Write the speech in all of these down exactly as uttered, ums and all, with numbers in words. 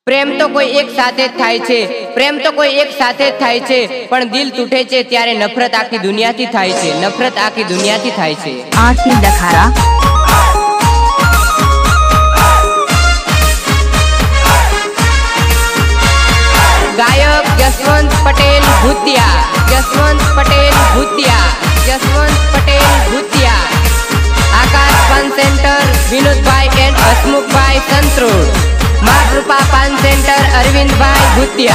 प्रेम तो कोई एक साथे थाय छे, प्रेम तो कोई एक साथे थाय छे, पण दिल तूटे छे त्यारे नफरत आखी दुनिया थी थाय छे, नफरत आखी दुनिया थी थाय छे। आरती दखारा गायक जसवंत पटेल भूतिया, जसवंत पटेल भूतिया, जसवंत पटेल भूतिया। आकाश पान सेंटर विनोद भाई एंड हसमुख भाई संतरोड। माँ कृपा पान सेंटर अरविंद भाई भूतिया।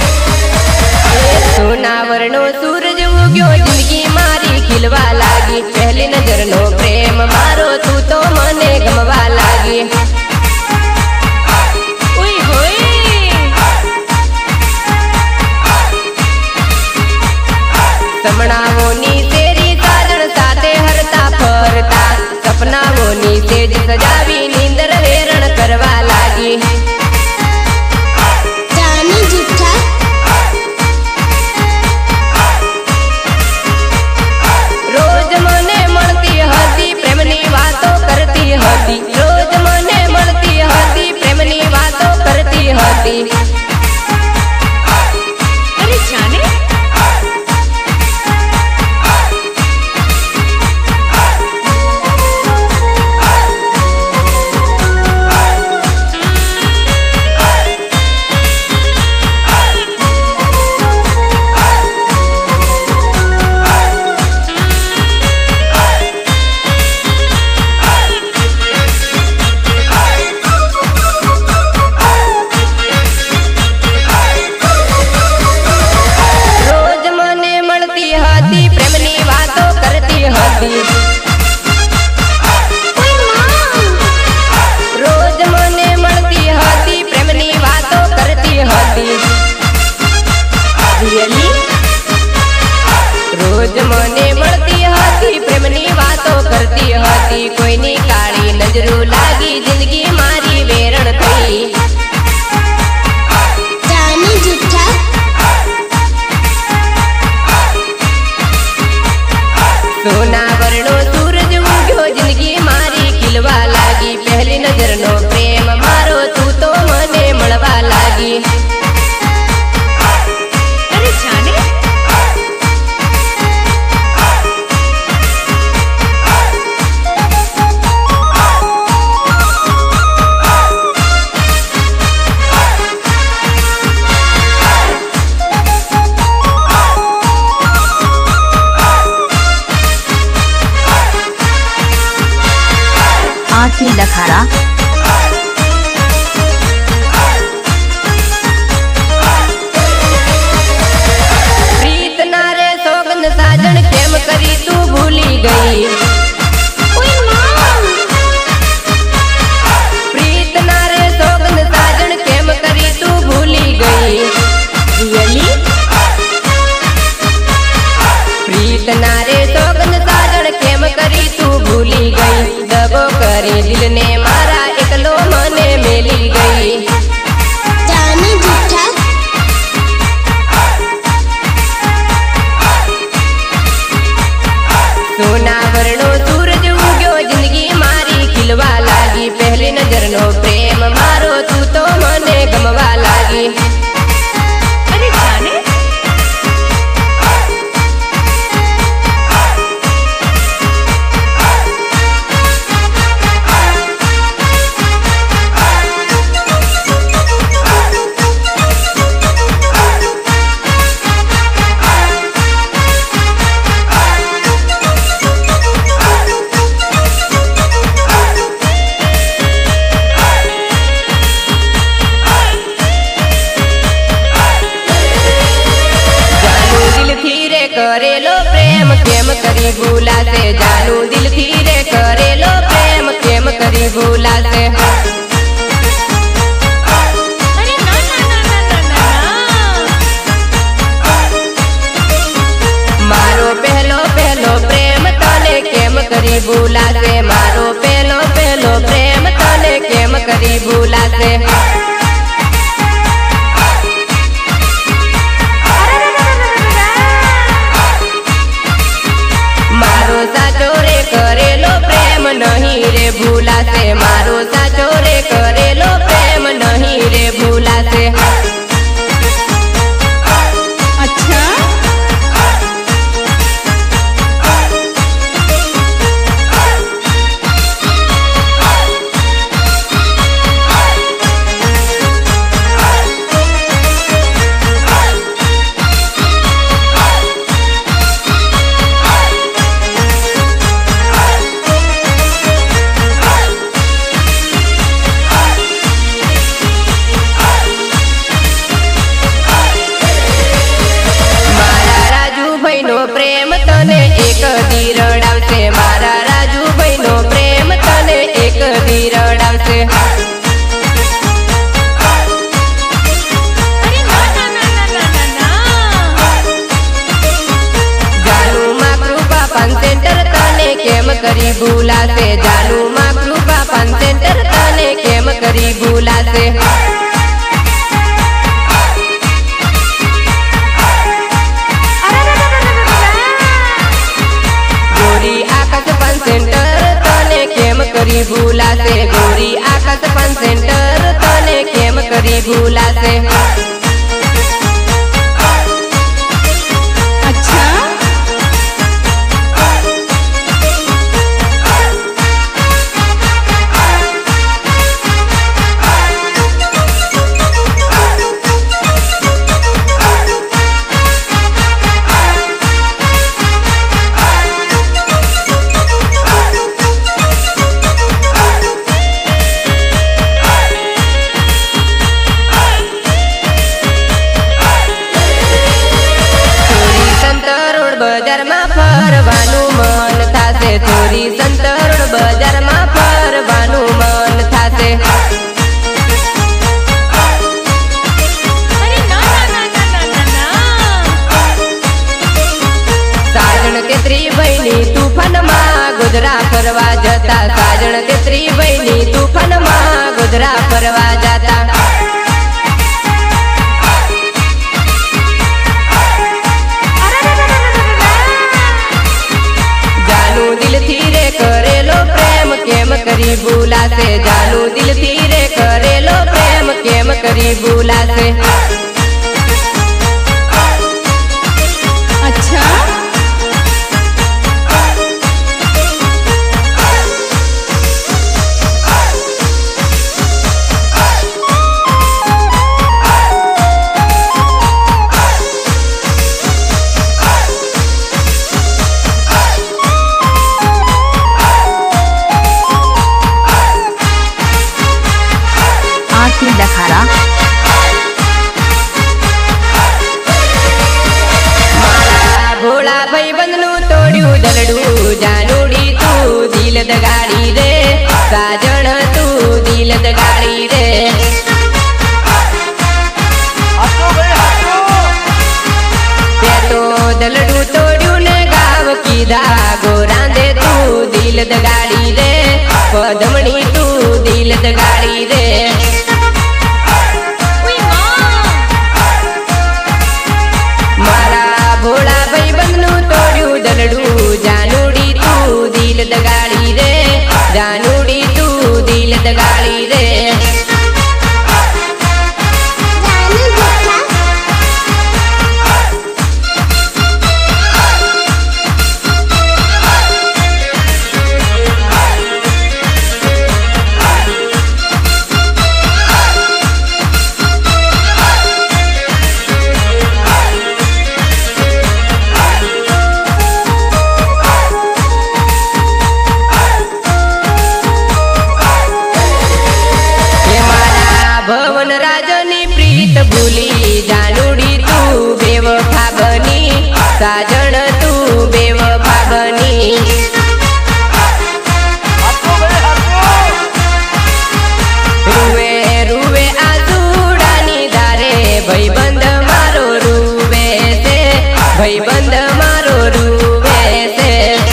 सोनावरनो सूरज उग्यो जिंदगी मारी खिलवा लागी, पहली नजर नो प्रेम मारो तू तो मने गमवा लागी। उई होई सपनाओनी तेरी साजन साथे हरता फरता, सपनाओनी तेज सजावी नींदर वेरण करवा लागी। जानी झूठा रोज मने मळती हती प्रेमनी वातो करती हती, रोज मने मळती हती प्रेमनी वातो करती हती। अरे जाने रोज मने मळती हती प्रेमनी वातो करती हती। रियली रोज मने मळती हती प्रेमनी वातो करती हती, कोईनी काळी नजरू लागी जिंदगी मारी वेरण थई। जानी झूठा सोनावरनो सूरज उग्यो जिंदगी मारी खिलवा लागी, पहली नजर नो प्रेम मारो तू तो मने मळवा लागी। अरे जाने आरती दखारा प्रीत नारे सोगन साजन केम करी तू भूली गई। प्रीत नारे सोगन साजन केम करी तू भूली गई। रियली प्रीत नारे सोगन साजन केम करी तू भूली गई। दगो करी दिल ने मारा एकलो मने मेली गई। जानी झूठा सोनावरनो सूरज उग्यो जिंदगी मारी खिलवा लागी, पहली नजर नो प्रेम मारो तू तो मने गमवा लागी। अरे जाने करेलो प्रेम केम करी भूला से, जानू दिल धीरे करेलो प्रेम केम करी भूला से। अरे ना ना ना ना ना ना मारो पहलो पहलो प्रेम तने केम करी भूला से, मारो पहलो पहलो प्रेम तने केम करी भूला से। मारो साचो रे करेलो प्रेम नहीं रे भूला से, मारो साचो रे करेलो प्रेम नहीं रे भूला करी भूला से। गोरी आकाश फन सेंटर तने केम करी भूला से। गोरी आकाश फन सेंटर तने केम करी भूला से। बजार में फरवानु मन थासे। चोरी संतरोड बजार में फरवानु मन थासे। साजण के त्रिबैनी तूफान में गुजरा फरवा जता। साजण के त्रिबैनी तूफान में गुजरा फरवा जाता। दिल धीरे करेलो प्रेम केम करी भूला से। जानू दिल धीरे करेलो प्रेम केम करी भूला से। अच्छा दखारा मारा भोला भाई बंदनु तोड़ू दलड़ू। जानूड़ी तू दिल दगाड़ी रे। साजण तू दिल दगाड़ी रे। ते तो दलड़ू तोड़ू ने गाव कीधा गोरा दे तू दिल दगाड़ी रे। पदमणी तू दिल दगाड़ी रे। भोला भाई बंदनु तोड़ू दलड़ू। जानूड़ी तू दिल दगाड़ी रे। जानूड़ी तू दिल दगाड़ी रे। भवन राजनी प्रीत भूली। जानूड़ी तू बेवफा बनी। साजण तू बेवफा बनी। रुवे रुवे आजूड़ानी दारे भाईबंध मारो रुवे से। भाईबंध मारो रुवे से।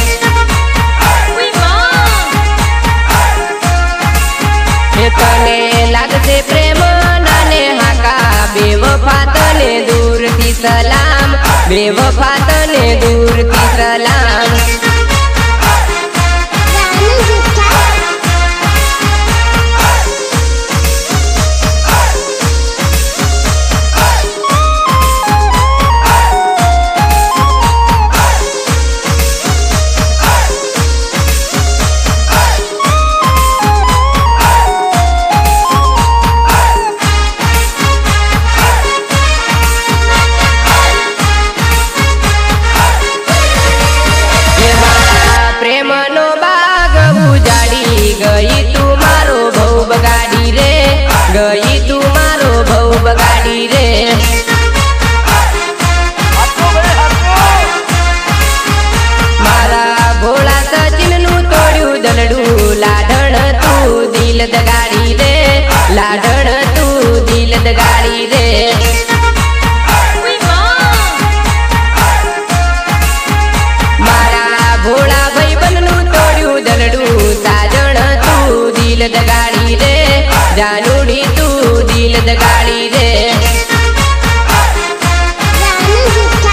तने लागसे प्रेम नाने हाका। बेवफा तने दूर थी सलाम। बेवफा तने दूर थी सलाम। दिल दगाड़ी रे लाडण तू दिल दगाड़ी रे। मारा भोला भाई बनू तोड़ू दलड़ू साजण तू दिल दगाड़ी रे जानू द गाड़ी रे। रानी जुठा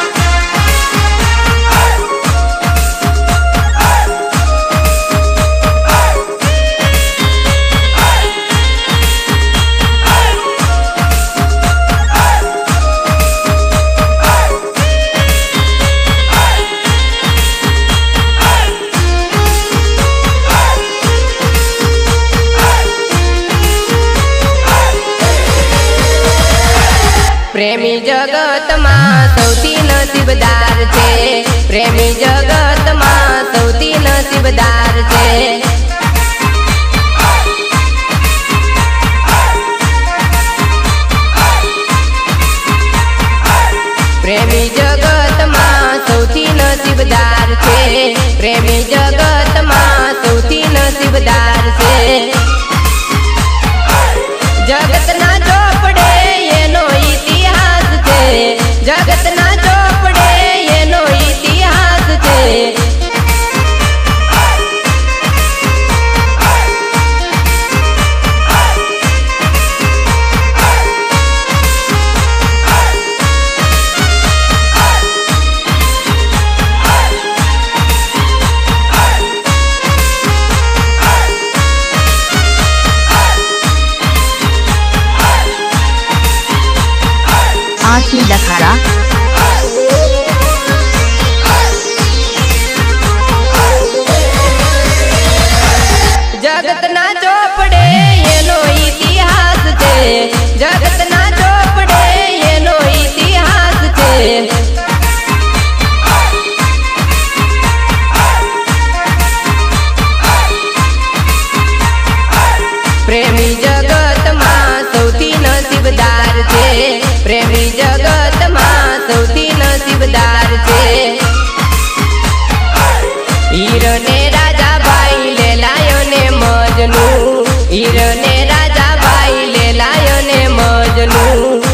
प्रेमी जगत में सौथी नसीबदार छे, प्रेमी जगत में सौथी नसीबदार छे। प्रेमी जगत में सौथी नसीबदार छे, प्रेमी जगत में सौथी नसीबदार छे। जगत ना ચોપડે એનો ઇતિહાસ છે, જગત ના ચોપડે એનો ઇતિહાસ છે। आरती लखाड़ा जगत ना ચોપડે એનો ઇતિહાસ છે, જગત ના ચોપડે એનો ઇતિહાસ છે। પ્રેમી જગત માં સૌથી નસીબદાર છે, પ્રેમી જગત માં સૌથી નસીબદાર છે। હીર ને રાજા ભાઈ લેલાયો ને મજનુ, હીર ને રાજા ભાઈ લેલાયો ને મજનુ।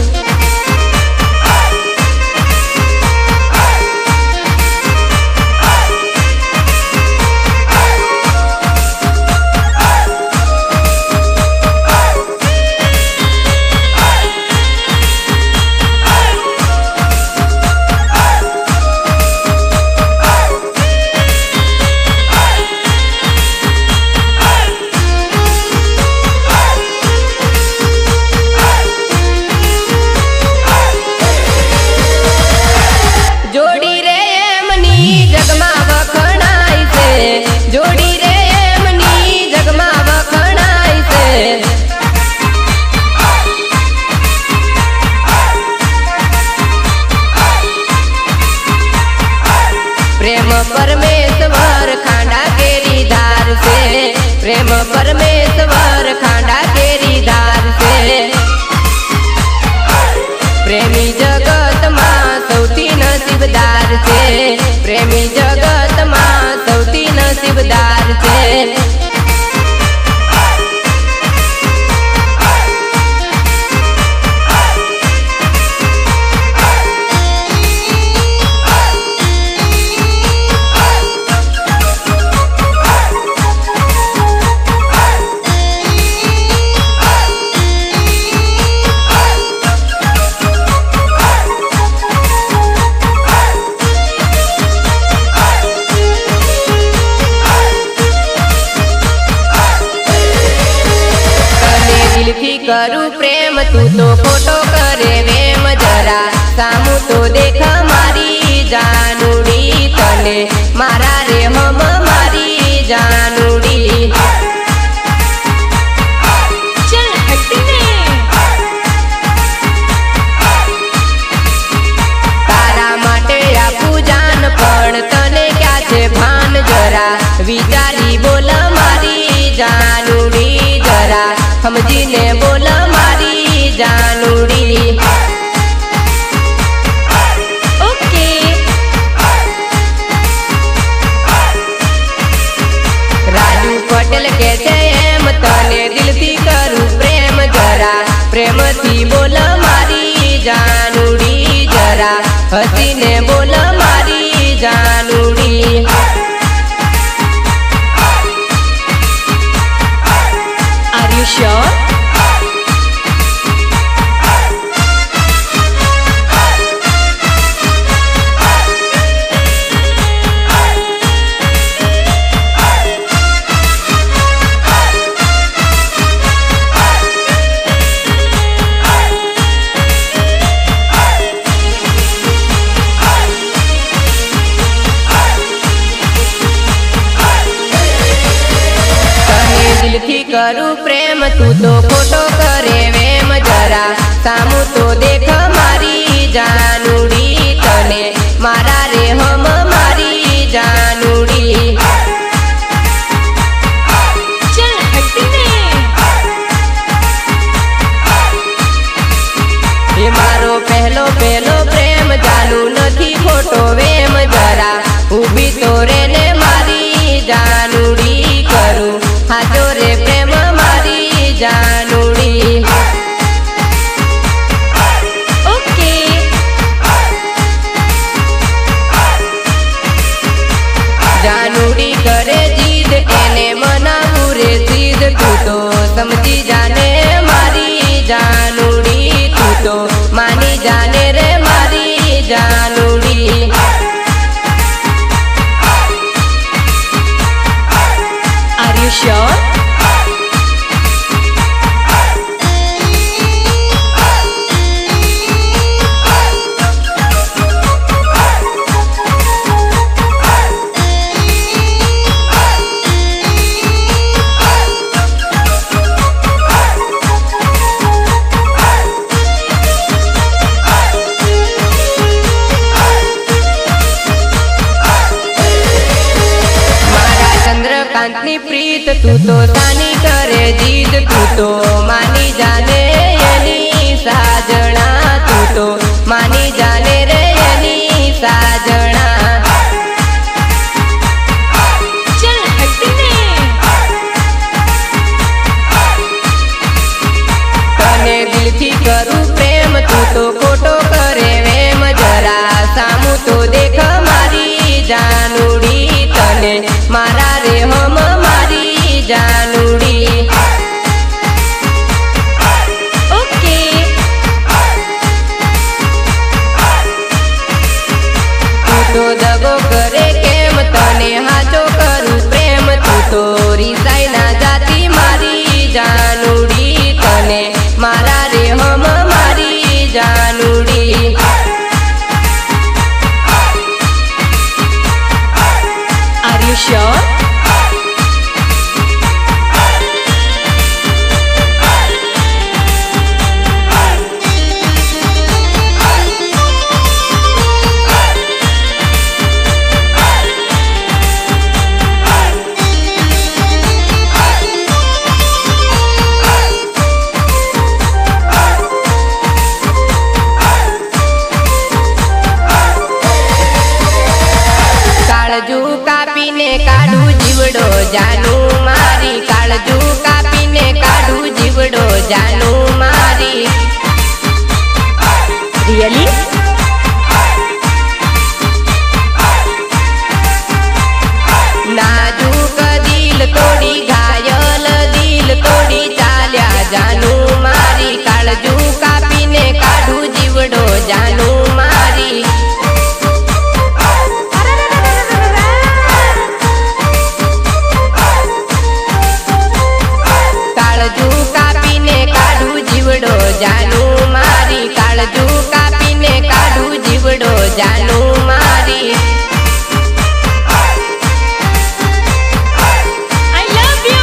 जोड़ी रे एमनी जगमा वखणाय से, जोड़ी रे एमनी जगमा वखणाय से। प्रेम परमेश्वर खांडा केरी धार से, प्रेम परमेश्वर खांडा केरी धार से। प्रेमी जगत में सौथी नसीबदार छे, प्रेमी जगत में सौथी नसीबदार छे। करू प्रेम तू तो फोटो करे वेम जरा, सामू तो देख मारी जानूड़ी तने मारा रे हम मारी जानूड़ी। चल हटने तारा माटे आपू जान पण तने क्या छे भान जरा, विचारी बोल मारी जानूड़ी जरा, समझी ने बोल मारी जानूड़ी। ओके राजू पटेल के छे एम तने दिल थी करू प्रेम जरा, प्रेम थी बोल मारी जानूड़ी जरा, हसी ने बोल मारी जानूड़ी। Are you sure? करू प्रेम तू तो खोटो करे वेम जरा सामू तो देख मारी जानूड़ी तने मारा रे हम मारी जानूड़ी। चल हटने ये मारो पहलो पहलो प्रेम जानू नथी खोटो वेम जरा उभी तो रे ने मारी जानूड़ी करू हाजो रे प्रेम मारी जानूड़ी। ओके जानूड़ी करे जीद एने मनावू रे सीध तू तो समझी जाने मारी जानूड़ी तू तो मानी जाने रे मारी जानूड़ी। Are you sure? चंद्रकांतनी प्रीत तू तो सानी करे जीद तू तो मानी जाने एनी साजना तू तो मानी जाने रे एनी साजना। चल हटने तने दिल थी करू प्रेम तू तो खोटो करे वेम जरा सामू तो देख मारी जानूड़ी तने मारा रे हम मारी जानूड़ी। ओके तू तो दगो करे केम तने हाचो करू प्रेम तू तो रिसाई ना जाती मारी जानूड़ी तने मारा रे हम मारी जानूड़ी। Are you sure? काळजू कापीने काढू जीवडो जानू मारी काळजू कापीने काढू जीवडो जानू मारी। रियली? नाजूक दिल तोडी घायल दिल तोडी चाल्या जानू मारी काळजू कापीने काढू जीवडो जानू मारी। काळजू कापीने काढू जीवडो जानू मारी काळजू कापीने काढू जीवडो जानू मारी। I love you.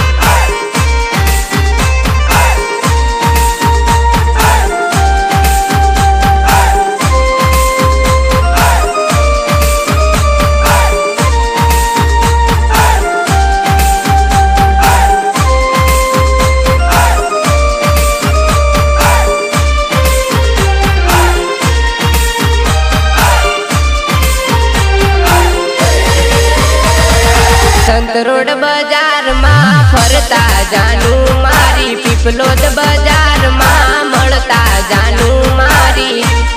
संत रोड बजार में फरता जानू मारी पीपलोद बजार में मळता जानू मारी।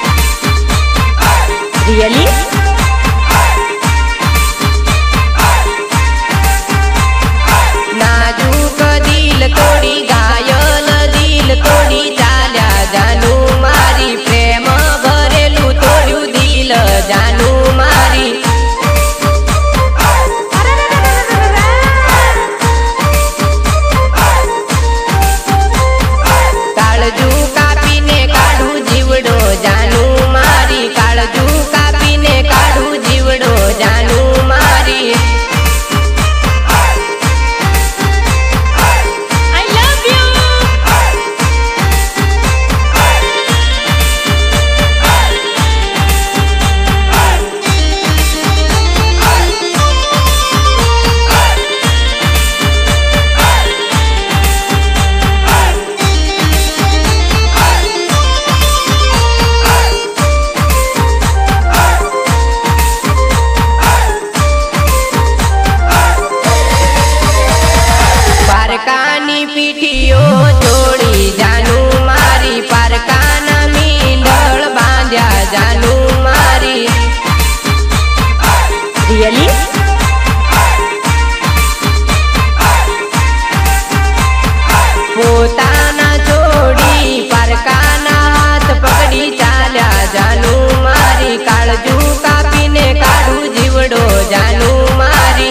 रियली? नाजूक दिल तोडी घायल दिल तोडी चाल्या जानू मारी प्रेम भरेलू तोड्यू दिल जानू मारी। पीठियो जोड़ी जानू मारी पारकाना मींडल बांध्या जानू मारी रियली पोताना जोड़ी पारकाना हाथ पकड़ी चाल्या जानू मारी काळजू कापीने काढू जीवडो जानू मारी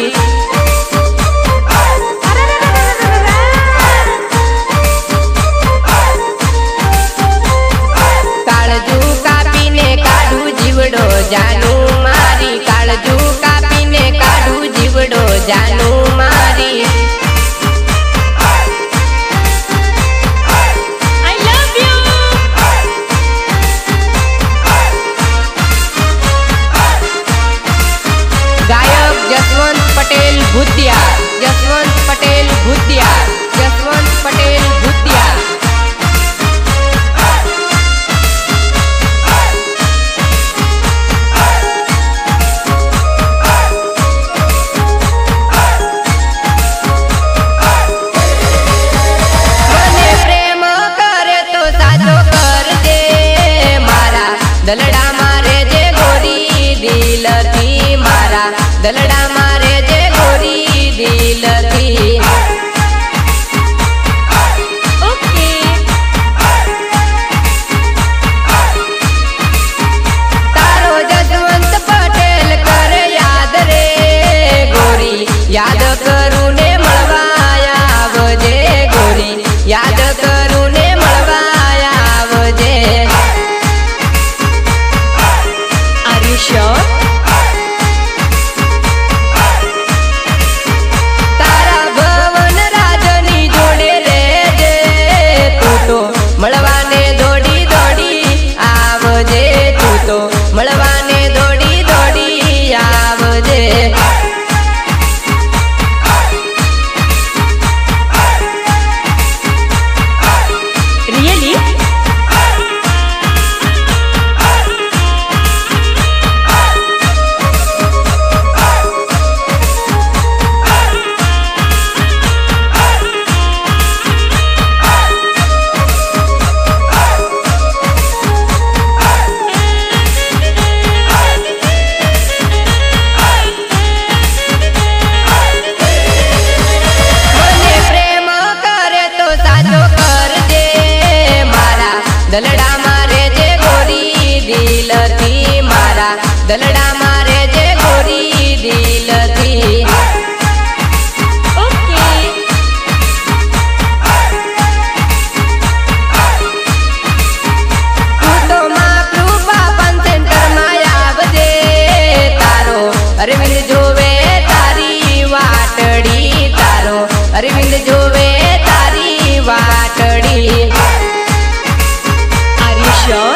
काळजू कापीने काढू जीवडो जानू मारी काळजू कापीने काढू जीवडो जानू मारी आई लव यू गायक जसवंत पटेल भूतिया जसवंत पटेल भूतिया जसवंत पटेल भूतिया મને પ્રેમ કરે તો સાચો કરજે મારા દલડા મારે જે ગોરી દિલથી મારા દલડા મારે જે ગોરી દિલથી ओके તારો જસવંત પટેલ કરે યાદ રે ગોરી યાદ કરું ને મળવા આવજે ગોરી યાદ કરું ને મળવા આવજે आर यू श्योर તારા ભવન રાજની જોડે રહેજે તું તો મળવાને દોડી દોડી આવજે તું તો મળવાને દોડી દોડી આવજે रियली મને પ્રેમ કરે તો સાચો કરજે મારા દલડા મારે જે ગોરી દિલથી મારા દલડા મારે જે ગોરી દિલથી ओके તું તો માં કૃપા પન સેન્ટરમાં આવજે તારો અરવિંદ જોવે તારી વાટડી તારો અરવિંદ જોવે તારી વાટડી आर यू श्योर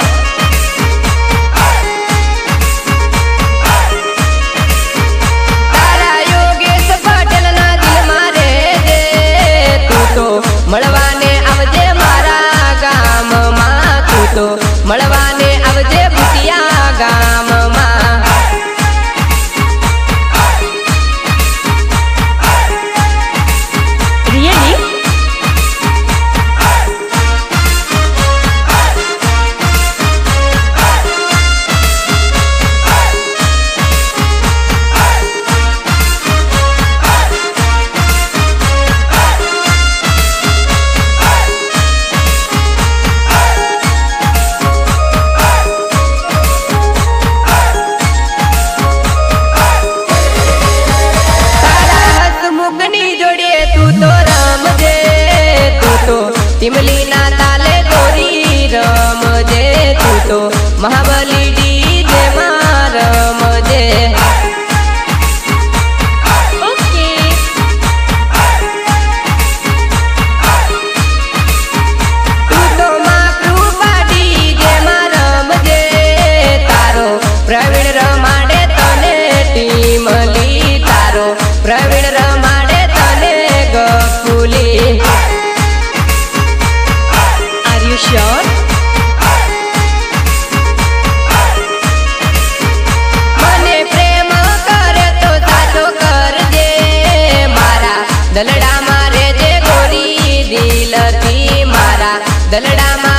તારા યોગેશ પટેલના દિલમાં રહેજે તું તો મળવાને આવજે મારા ગામમાં તું તો મળવાને આવજે ભૂતિયા ગામમાં रियली તારા હસમુખની જોડે તું તો રમજે તું તો ટીમલીના તાલે ગોરી રમજે તું તો મહાબલી ડીજેમાં રમજે ओके તું તો માં કૃપા ડીજેમાં રમજે તારો પ્રવીણ રમાડે તને ટીમલી તારો પ્રવીણ રમાડે તને ગફુલી आर यू श्योर દિલથી મારા દલડામાં